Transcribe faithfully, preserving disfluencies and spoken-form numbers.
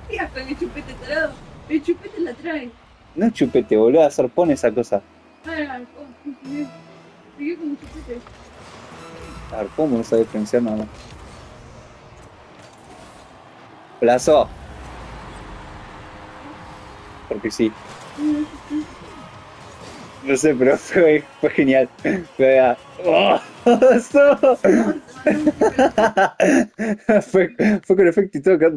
¿Qué hace el chupete tarado? El chupete la trae. No es chupete, boludo, a hacer pone esa cosa. Ah, oh, sí, sí, siguió como chupete. A ver, ¿cómo no sabe diferenciar nada más? Plazo, porque sí. No sé, pero fue, fue genial. Fue, ah, ¡oh! No, te mandó un fue, fue con efecto y todo.